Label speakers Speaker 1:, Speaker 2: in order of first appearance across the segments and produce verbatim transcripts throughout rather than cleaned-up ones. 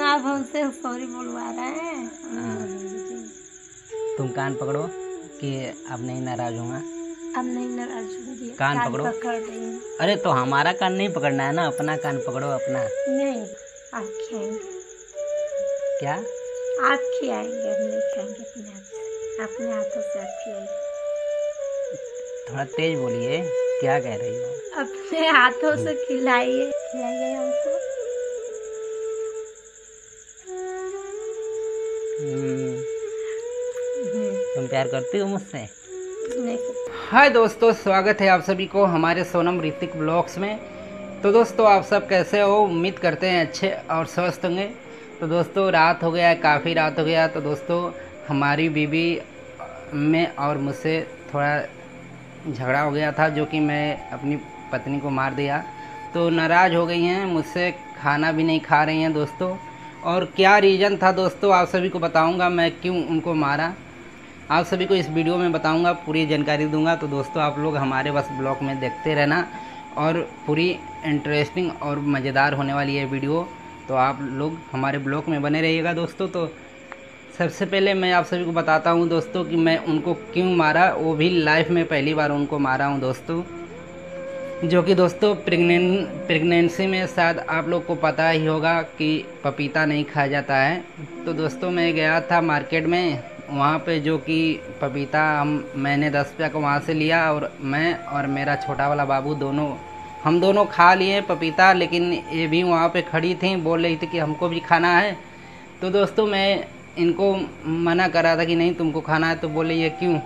Speaker 1: आप हमसे सॉरी बुलवा रहे हैं।
Speaker 2: तुम कान पकड़ो कि अब नहीं नाराज होगा।
Speaker 1: अब नहीं नाराज होंगी।
Speaker 2: कान पकड़ो।
Speaker 1: पकड़ रही हूँ।
Speaker 2: अरे तो हमारा कान नहीं पकड़ना है ना, अपना कान पकड़ो अपना।
Speaker 1: नहीं, आप खिलाएंगे।
Speaker 2: क्या?
Speaker 1: आप खिलाएंगे, हम नहीं खाएंगे अपने हाथ से, अपने हाथों से आप खिलाएंगे।
Speaker 2: थोड़ा तेज बोलिए, क्या कह रही हो?
Speaker 1: अपने हाथों से खिलाइए, खिलाइए हमको।
Speaker 2: तुम प्यार करती हो मुझसे?
Speaker 1: नहीं।
Speaker 2: हाय दोस्तों, स्वागत है आप सभी को हमारे सोनम ऋतिक ब्लॉग्स में। तो दोस्तों आप सब कैसे हो? उम्मीद करते हैं अच्छे और स्वस्थ होंगे। तो दोस्तों रात हो गया है, काफ़ी रात हो गया। तो दोस्तों हमारी बीवी में और मुझसे थोड़ा झगड़ा हो गया था, जो कि मैं अपनी पत्नी को मार दिया। तो नाराज़ हो गई हैं मुझसे, खाना भी नहीं खा रही हैं दोस्तों। और क्या रीज़न था दोस्तों आप सभी को बताऊंगा, मैं क्यों उनको मारा आप सभी को इस वीडियो में बताऊंगा, पूरी जानकारी दूंगा। तो दोस्तों आप लोग हमारे बस ब्लॉग में देखते रहना, और पूरी इंटरेस्टिंग और मज़ेदार होने वाली है वीडियो। तो आप लोग हमारे ब्लॉग में बने रहिएगा दोस्तों। तो सबसे पहले मैं आप सभी को बताता हूं दोस्तों कि मैं उनको क्यों मारा, वो भी लाइफ में पहली बार उनको मारा हूं दोस्तों। जो कि दोस्तों प्रेगनें प्रेगनेंसी में शायद आप लोग को पता ही होगा कि पपीता नहीं खाया जाता है। तो दोस्तों मैं गया था मार्केट में, वहाँ पे जो कि पपीता हम मैंने दस रुपया का वहाँ से लिया, और मैं और मेरा छोटा वाला बाबू दोनों हम दोनों खा लिए पपीता। लेकिन ये भी वहाँ पे खड़ी थी, बोल रही थी कि हमको भी खाना है। तो दोस्तों मैं इनको मना कर रहा था कि नहीं तुमको खाना है। तो बोले ये क्यों?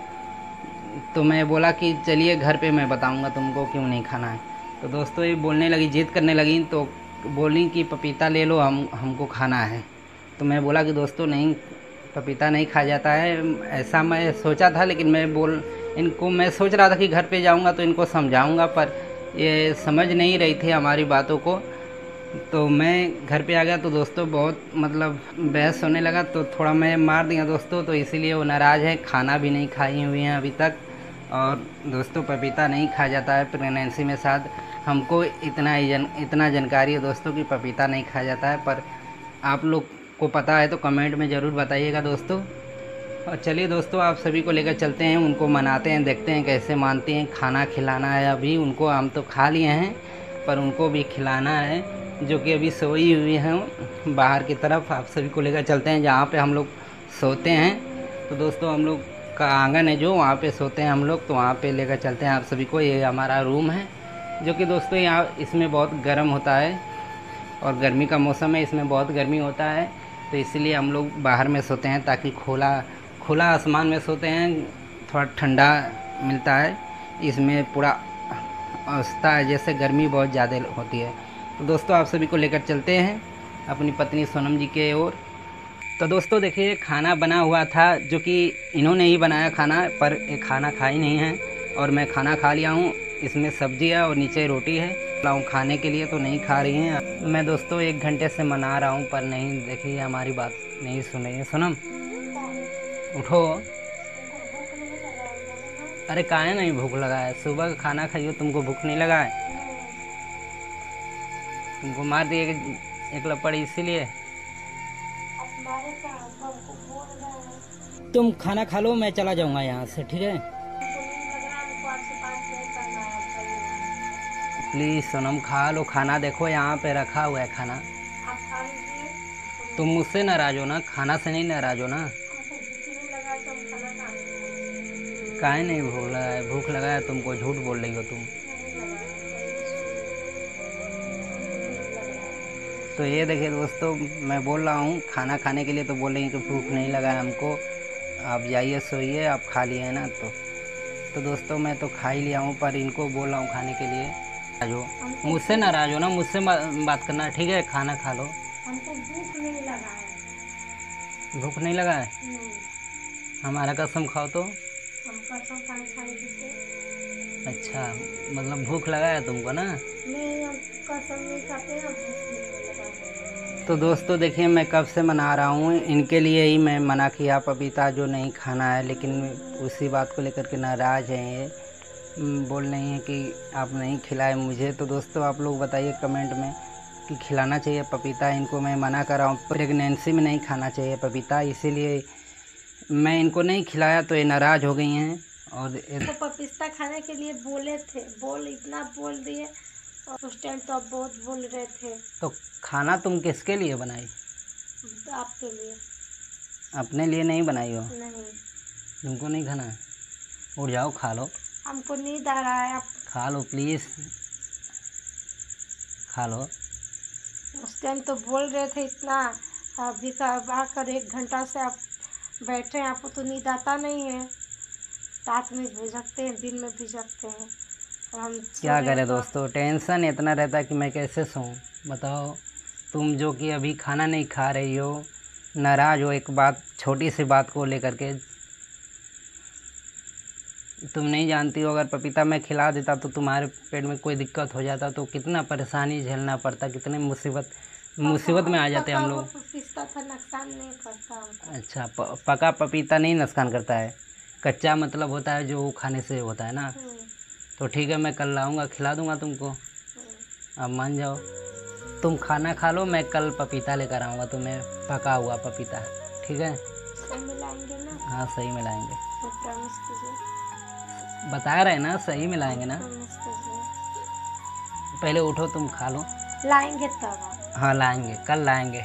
Speaker 2: तो मैं बोला कि चलिए घर पे मैं बताऊंगा तुमको क्यों नहीं खाना है। तो दोस्तों ये बोलने लगी, जिद करने लगी। तो बोली कि पपीता ले लो, हम हमको खाना है। तो मैं बोला कि दोस्तों नहीं, पपीता नहीं खा जाता है। ऐसा मैं सोचा था, लेकिन मैं बोल इनको मैं सोच रहा था कि घर पे जाऊंगा तो इनको समझाऊंगा, पर ये समझ नहीं रही थी हमारी बातों को। तो मैं घर पे आ गया तो दोस्तों बहुत मतलब बहस होने लगा, तो थोड़ा मैं मार दिया दोस्तों। तो इसीलिए वो नाराज़ है, खाना भी नहीं खाई हुई हैं अभी तक। और दोस्तों पपीता नहीं खा जाता है प्रेगनेंसी में, शायद हमको इतना ही जन इतना जानकारी है दोस्तों कि पपीता नहीं खाया जाता है। पर आप लोग को पता है तो कमेंट में ज़रूर बताइएगा दोस्तों। और चलिए दोस्तों आप सभी को लेकर चलते हैं, उनको मनाते हैं, देखते हैं कैसे मानते हैं। खाना खिलाना है अभी उनको, हम तो खा लिए हैं पर उनको भी खिलाना है, जो कि अभी सोई हुई हैं बाहर की तरफ। आप सभी को लेकर चलते हैं जहाँ पे हम लोग सोते हैं। तो दोस्तों हम लोग का आंगन है जो, वहाँ पे सोते हैं हम लोग, तो वहाँ पे लेकर चलते हैं आप सभी को। ये हमारा रूम है, जो कि दोस्तों यहाँ इसमें बहुत गर्म होता है, और गर्मी का मौसम है, इसमें बहुत गर्मी होता है। तो इसलिए हम लोग बाहर में सोते हैं, ताकि खुला खुला आसमान में सोते हैं, थोड़ा ठंडा मिलता है। इसमें पूरा अवस्था है जैसे गर्मी बहुत ज़्यादा होती है। तो दोस्तों आप सभी को लेकर चलते हैं अपनी पत्नी सोनम जी के ओर। तो दोस्तों देखिए खाना बना हुआ था, जो कि इन्होंने ही बनाया खाना, पर ये खाना खाई नहीं है और मैं खाना खा लिया हूँ। इसमें सब्जी है और नीचे रोटी है, लाऊं खाने के लिए, तो नहीं खा रही हैं। मैं दोस्तों एक घंटे से मना रहा हूँ पर नहीं, देखिए हमारी बात नहीं सुन रही है। सोनम उठो। अरे काहे नहीं भूख लगा है? सुबह का खाना खाइयो, तुमको भूख नहीं लगा है? तुमको मार दिए एक लपड़ इसीलिए। तुम खाना खा लो, मैं चला जाऊंगा यहाँ से, ठीक है? प्लीज सोनम खा लो खाना, देखो यहाँ पे रखा हुआ है खाना। तुम मुझसे नाराज हो ना, खाना से नहीं नाराज हो ना? काहे नहीं भूख लगा है? भूख लगा है तुमको, झूठ बोल रही हो तुम। तो ये देखिए दोस्तों मैं बोल रहा हूँ खाना खाने के लिए, तो बोल रही हैं कि भूख नहीं लगा है हमको, आप जाइए सोइए, आप खा लिए हैं ना। तो तो दोस्तों मैं तो खा ही लिया हूँ, पर इनको बोल रहा हूँ खाने के लिए। नाराज हो मुझसे, नाराज हो ना मुझसे बात करना, ठीक है? खाना खा लो।
Speaker 1: हमको भूख नहीं लगा है।
Speaker 2: भूख नहीं लगा है? हमारा कसम खाओ तो।
Speaker 1: हम कसम खाने खाने से।
Speaker 2: अच्छा मतलब भूख लगा है तुमको ना?
Speaker 1: नहीं, हम कसम नहीं खाते हैं, भूख नहीं लगा।
Speaker 2: तो दोस्तों देखिए मैं कब से मना रहा हूँ, इनके लिए ही मैं मना किया पपीता जो नहीं खाना है, लेकिन उसी बात को लेकर के नाराज़ हैं ये, बोल रही हैं कि आप नहीं खिलाए मुझे। तो दोस्तों आप लोग बताइए कमेंट में कि खिलाना चाहिए पपीता। इनको मैं मना कर रहा हूँ, प्रेगनेंसी में नहीं खाना चाहिए पपीता, इसीलिए मैं इनको नहीं खिलाया तो ये नाराज़ हो गई हैं। और
Speaker 1: तो पपीता खाने के लिए बोले थे, बोल इतना बोल दिए और उस टाइम तो आप बहुत बोल रहे थे।
Speaker 2: तो खाना तुम किसके लिए बनाई?
Speaker 1: आपके लिए।
Speaker 2: अपने लिए नहीं बनाई हो?
Speaker 1: नहीं।
Speaker 2: तुमको नहीं खाना है? उठ जाओ खा लो।
Speaker 1: हमको नींद आ रहा है, आप
Speaker 2: खा लो प्लीज़, खा लो।
Speaker 1: उस टाइम तो बोल रहे थे इतना, अभी का आकर एक घंटा से आप बैठे हैं, आपको तो नींद आता नहीं है। रात में भी जगते हैं, दिन में भी जगते हैं, और हम
Speaker 2: क्या
Speaker 1: सो रहे
Speaker 2: करें
Speaker 1: तो
Speaker 2: दोस्तों, टेंशन इतना रहता है कि मैं कैसे सोऊं बताओ। तुम जो कि अभी खाना नहीं खा रही हो, नाराज़ हो एक बात, छोटी सी बात को लेकर के। तुम नहीं जानती हो, अगर पपीता मैं खिला देता तो तुम्हारे पेट में कोई दिक्कत हो जाता तो कितना परेशानी झेलना पड़ता, कितने मुसीबत मुसीबत में आ जाते हम लोग।
Speaker 1: पपीता था, नुकसान नहीं करता हमको।
Speaker 2: अच्छा, प, पका पपीता नहीं नुकसान करता है, कच्चा मतलब होता है जो खाने से होता है ना। तो ठीक है, मैं कल लाऊंगा, खिला दूंगा तुमको, अब मान जाओ। तुम खाना खा लो, मैं कल पपीता लेकर आऊँगा तुम्हें, पका हुआ पपीता, ठीक है?
Speaker 1: सही मिलाएंगे ना?
Speaker 2: हाँ सही मिलाएंगे,
Speaker 1: तो प्रॉमिस कीजिए।
Speaker 2: बता रहे ना सही मिलाएंगे ना।
Speaker 1: प्रॉमिस कीजिए।
Speaker 2: पहले उठो, तुम खा लो।
Speaker 1: लाएंगे तब आप?
Speaker 2: हाँ लाएंगे, कल लाएंगे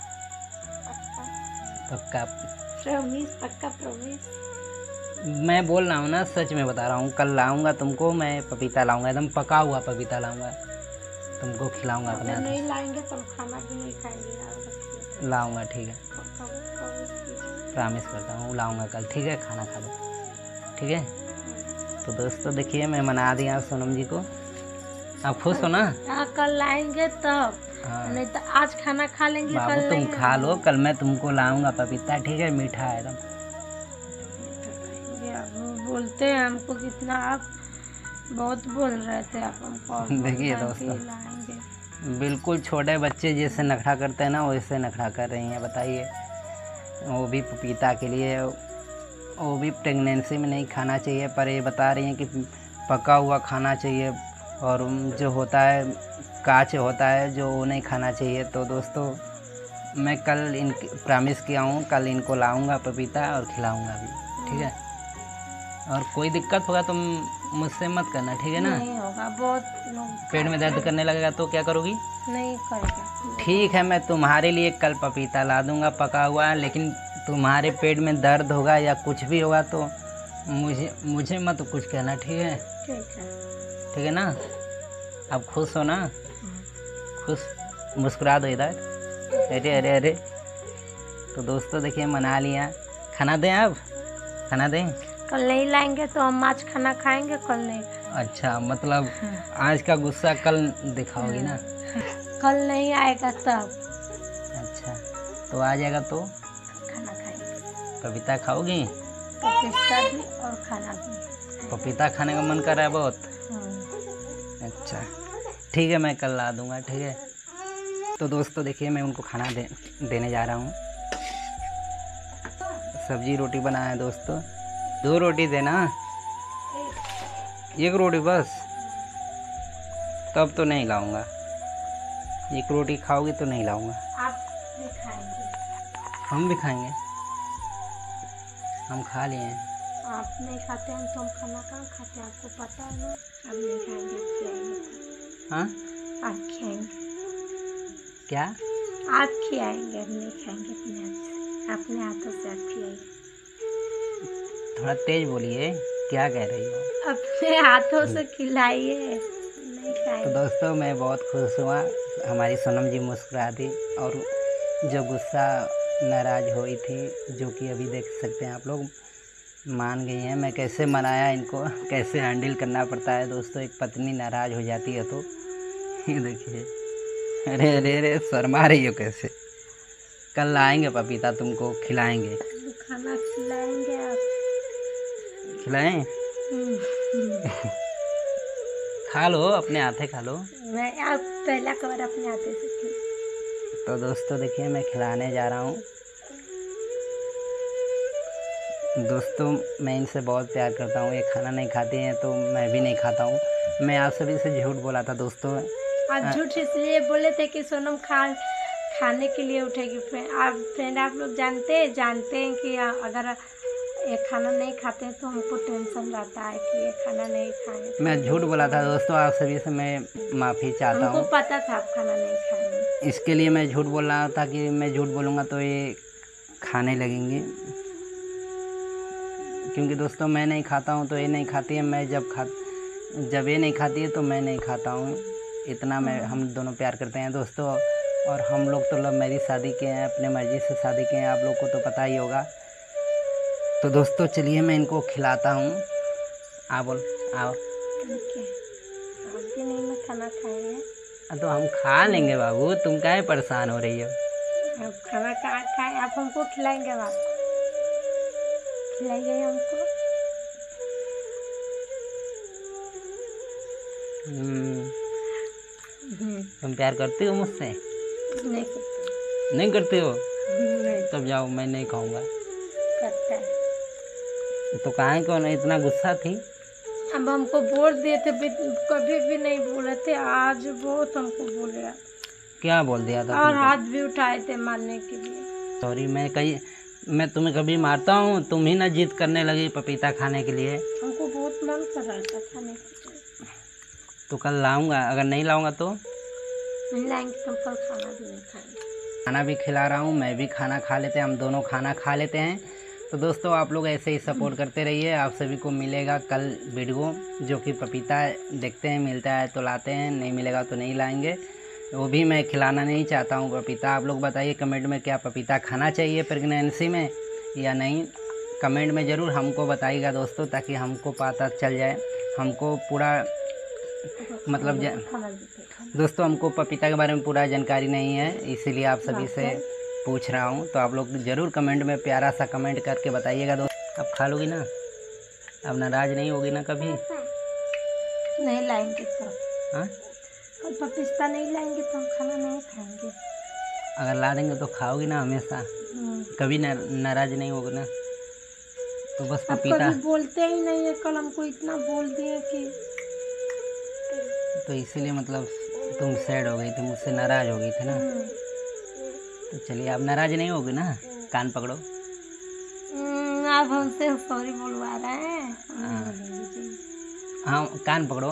Speaker 1: पक्का?
Speaker 2: पक्का।
Speaker 1: प्रॉमिस? पक्का प्रॉमिस?
Speaker 2: मैं बोल रहा हूँ ना, सच में बता रहा हूँ, कल लाऊंगा तुमको, मैं पपीता लाऊंगा, एकदम पका हुआ पपीता लाऊंगा, तुमको खिलाऊंगा अपने
Speaker 1: अगर
Speaker 2: हाथ
Speaker 1: नहीं लाएंगे तो हम खाना भी नहीं खाएंगे यार,
Speaker 2: से। लाऊंगा, ठीक है,
Speaker 1: पक्का प्रॉमिस कीजिए।
Speaker 2: प्रॉमिस करता हूँ, लाऊंगा कल, ठीक है? खाना खा लो, ठीक है? तो दोस्तों देखिए, मैं मना दिया सोनम जी को, आप खुश हो ना?
Speaker 1: हाँ कल लाएंगे तब,
Speaker 2: हाँ
Speaker 1: नहीं तो आज खाना खा लेंगे,
Speaker 2: बाबू
Speaker 1: कल
Speaker 2: तुम
Speaker 1: नहीं
Speaker 2: खा लो, कल मैं तुमको लाऊंगा पपीता, ठीक है? मीठा है एकदम।
Speaker 1: ये आप बोलते हैं हमको कितना, आप बहुत बोल रहे थे आप हमको, और बोल
Speaker 2: देखिए
Speaker 1: रहे हैं कि
Speaker 2: दोस्तों,
Speaker 1: लाएंगे।
Speaker 2: बिल्कुल छोटे बच्चे जैसे नखरा करते हैं ना, वैसे नखरा कर रही हैं, बताइए। वो भी पपीता के लिए, वो भी प्रेगनेंसी में नहीं खाना चाहिए, पर ये बता रही हैं कि पका हुआ खाना चाहिए, और जो होता है कांच होता है जो वो नहीं खाना चाहिए। तो दोस्तों मैं कल इन प्रॉमिस किया हूँ, कल इनको लाऊंगा पपीता और खिलाऊंगा भी, ठीक है? और कोई दिक्कत होगा तुम मुझसे मत करना, ठीक है ना?
Speaker 1: नहीं होगा, बहुत लोग
Speaker 2: पेट में दर्द करने लगेगा तो क्या करोगी?
Speaker 1: नहीं करेगा।
Speaker 2: ठीक है, मैं तुम्हारे लिए कल पपीता ला दूंगा पका हुआ, लेकिन तुम्हारे पेट में दर्द होगा या कुछ भी होगा तो मुझे मुझे मत कुछ कहना, ठीक है?
Speaker 1: ठीक है।
Speaker 2: ठीक है ना? आप खुश हो ना? खुश, मुस्कुरा दो इधर, अरे अरे अरे। तो दोस्तों देखिए, मना लिया, खाना दें अब, खाना दें?
Speaker 1: कल नहीं लाएंगे तो हम आज खाना खाएंगे, कल नहीं।
Speaker 2: अच्छा, मतलब आज का गुस्सा कल दिखाओगी ना?
Speaker 1: कल नहीं आएगा तब।
Speaker 2: अच्छा, तो आ जाएगा तो
Speaker 1: खाना खाएंगे,
Speaker 2: पपीता खाओगी?
Speaker 1: पपीता भी और खाना भी।
Speaker 2: पपीता खाने का मन कर रहा है बहुत?
Speaker 1: हाँ।
Speaker 2: अच्छा ठीक है, मैं कल ला दूंगा, ठीक है? तो दोस्तों देखिए, मैं उनको खाना दे देने जा रहा हूँ। सब्जी रोटी बनाया है दोस्तों, दो रोटी देना, एक रोटी बस, तब तो नहीं लाऊंगा। एक रोटी खाओगी तो नहीं लाऊंगा।
Speaker 1: आप भी खाएंगे?
Speaker 2: हम भी खाएंगे, हम खा लिए हैं।
Speaker 1: आप नहीं खाते हम तो हम खाना कहाँ खाते हैं, आपको पता है ना। आप नहीं खाएंगे, आप खिलाएंगे।
Speaker 2: हाँ,
Speaker 1: आप खिलाएंगे?
Speaker 2: क्या?
Speaker 1: आप खिलाएंगे, हम नहीं खाएंगे अपने हाथ से, अपने हाथों से आप खिलाएंगे।
Speaker 2: थोड़ा तेज बोलिए, क्या कह रही हो?
Speaker 1: अपने हाथों से खिलाइए, नहीं
Speaker 2: तो
Speaker 1: खाएंगे।
Speaker 2: दोस्तों मैं बहुत खुश हुआ, हमारी सोनम जी मुस्कुरा दी, और जो गुस्सा नाराज़ हुई थी, जो कि अभी देख सकते हैं आप लोग, मान गई हैं। मैं कैसे मनाया इनको, कैसे हैंडल करना पड़ता है दोस्तों, एक पत्नी नाराज़ हो जाती है तो। ये देखिए, अरे अरे अरे शर्मा रही हो कैसे। कल लाएंगे पपीता, तुमको खिलाएंगे।
Speaker 1: खाना खिलाएंगे आप?
Speaker 2: खिलाएं? खा लो, अपने हाथे खा लो।
Speaker 1: मैं आप पहला कवर अपने हाथे से खिला।
Speaker 2: तो दोस्तों देखिए, मैं खिलाने जा रहा हूँ। दोस्तों मैं इनसे बहुत प्यार करता हूँ, ये खाना नहीं खाती हैं तो मैं भी नहीं खाता हूँ। मैं आप सभी से झूठ बोला था दोस्तों
Speaker 1: आप झूठ इसलिए बोले थे कि सोनम खा खाने के लिए उठेगी। फ्रेंड आप फ्रेंड आप लोग जानते हैं जानते हैं कि अगर ये खाना नहीं खाते हैं तो हमको टेंशन रहता है कि ये खाना नहीं खाएंगे।
Speaker 2: मैं झूठ बोला था दोस्तों, आप सभी से मैं माफ़ी चाहता हूँ।
Speaker 1: हमको पता था आप खाना नहीं खाएंगे,
Speaker 2: इसके लिए मैं झूठ बोल रहा था कि मैं झूठ बोलूँगा तो ये खाने लगेंगे, क्योंकि दोस्तों मैं नहीं खाता हूँ तो ये नहीं खाती है, मैं जब खा जब ये नहीं खाती है तो मैं नहीं खाता हूँ। इतना मैं हम दोनों प्यार करते हैं दोस्तों। और हम लोग तो लव मैरिज शादी के हैं, अपने मर्ज़ी से शादी के हैं, आप लोग को तो पता ही होगा। तो दोस्तों चलिए मैं इनको खिलाता हूँ। आ बोल आओ।
Speaker 1: आप भी नहीं ना खाना खाएंगे
Speaker 2: तो हम खा लेंगे बाबू, तुम काहे परेशान हो रही हो?
Speaker 1: आप खाना कहाँ खाए, आप हमको खिलाएंगे, आप खिलाइए हमको।
Speaker 2: तुम प्यार करती हो मुझसे?
Speaker 1: नहीं करते।
Speaker 2: नहीं करती हो?
Speaker 1: नहीं
Speaker 2: तब जाओ, मैं नहीं खाऊंगा।
Speaker 1: करता है।
Speaker 2: तो काहे क्यों नहीं इतना गुस्सा थी?
Speaker 1: अब हमको बोल दिए थे, कभी भी नहीं बोले थे, आज बहुत हमको बोले।
Speaker 2: क्या बोल दिया था?
Speaker 1: और हाथ भी उठाए थे मारने के लिए।
Speaker 2: सॉरी, मैं कहीं मैं तुम्हें कभी मारता हूँ? तुम ही ना जिद करने लगी पपीता खाने के लिए।
Speaker 1: हमको बहुत मन कर रहा था खाने के लिए।
Speaker 2: तो कल लाऊंगा, अगर नहीं लाऊंगा तो
Speaker 1: नहीं लाएंगे तो कल खाना भी नहीं खाएंगे।
Speaker 2: खाना भी खिला रहा हूँ, मैं भी खाना खा लेते हैं, हम दोनों खाना खा लेते हैं। तो दोस्तों आप लोग ऐसे ही सपोर्ट करते रहिए। आप सभी को मिलेगा कल वीडियो, जो कि पपीता देखते हैं मिलता है तो लाते हैं, नहीं मिलेगा तो नहीं लाएंगे। वो भी मैं खिलाना नहीं चाहता हूँ पपीता। आप लोग बताइए कमेंट में, क्या पपीता खाना चाहिए प्रेगनेंसी में या नहीं? कमेंट में ज़रूर हमको बताइएगा दोस्तों, ताकि हमको पता चल जाए। हमको पूरा मतलब दोस्तों हमको पपीता के बारे में पूरा जानकारी नहीं है, इसीलिए आप सभी से पूछ रहा हूँ। तो आप लोग ज़रूर कमेंट में प्यारा सा कमेंट करके बताइएगा दोस्त। अब खा लोगी ना? अब नाराज़ नहीं होगी ना कभी?
Speaker 1: नहीं लाएंगे तो
Speaker 2: हाँ,
Speaker 1: कल पपीता नहीं लाएंगे तो हम खाना नहीं खाएंगे।
Speaker 2: अगर ला देंगे तो खाओगी ना हमेशा? कभी नाराज़ नहीं होगी ना? तो बस पपीता
Speaker 1: कभी बोलते ही नहीं है, कल हमको इतना बोल दिए कि
Speaker 2: तो इसीलिए मतलब तुम सैड हो गई थी, मुझसे नाराज़ हो गई थी ना? तो चलिए आप नाराज़ नहीं होगी ना? कान पकड़ो।
Speaker 1: आप हमसे सॉरी बोलवा रहे हैं।
Speaker 2: हाँ कान पकड़ो,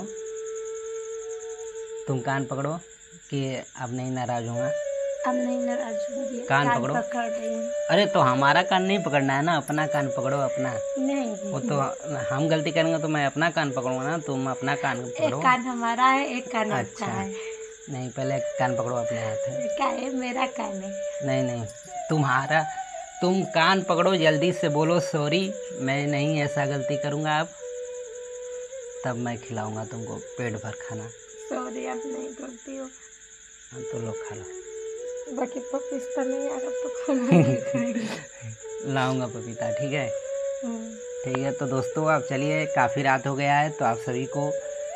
Speaker 2: तुम कान पकड़ो कि अब नहीं नाराज़ होगा।
Speaker 1: अब नहीं नाराज होंगी।
Speaker 2: कान पकड़ो।
Speaker 1: पकड़ रही हूँ।
Speaker 2: अरे तो हमारा कान नहीं पकड़ना है ना, अपना कान पकड़ो अपना।
Speaker 1: नहीं
Speaker 2: वो तो हम गलती करेंगे तो मैं अपना कान पकड़ूंगा ना, तुम अपना कान पकड़ो।
Speaker 1: एक कान हमारा है, एक कान
Speaker 2: अच्छा
Speaker 1: आपका है।
Speaker 2: नहीं, पहले कान पकड़ो अपने हाथ में।
Speaker 1: क्या है? मेरा कान है।
Speaker 2: नहीं नहीं, तुम्हारा तुम कान पकड़ो, जल्दी से बोलो सॉरी, मैं नहीं ऐसा गलती करूँगा अब, तब मैं खिलाऊँगा तुमको पेट भर खाना।
Speaker 1: सॉरी अब नहीं करती हो।
Speaker 2: हाँ तो लो खा लो।
Speaker 1: बाकी पपीता नहीं आएगा तो खाना नहीं खाएंगे।
Speaker 2: लाऊंगा पपीता, ठीक है? ठीक है। तो दोस्तों अब चलिए, काफ़ी रात हो गया है, तो आप सभी को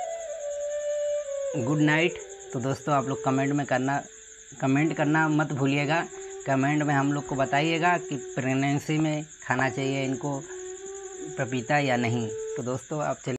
Speaker 2: गुड नाइट। तो दोस्तों आप लोग कमेंट में करना कमेंट करना मत भूलिएगा। कमेंट में हम लोग को बताइएगा कि प्रेगनेंसी में खाना चाहिए इनको पपीता या नहीं। तो दोस्तों आप चलिए।